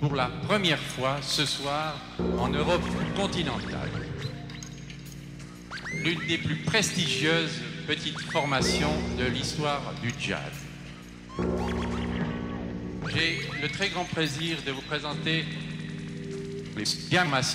pour la première fois ce soir en Europe continentale. L'une des plus prestigieuses petites formations de l'histoire du jazz. J'ai le très grand plaisir de vous présenter les Gammas.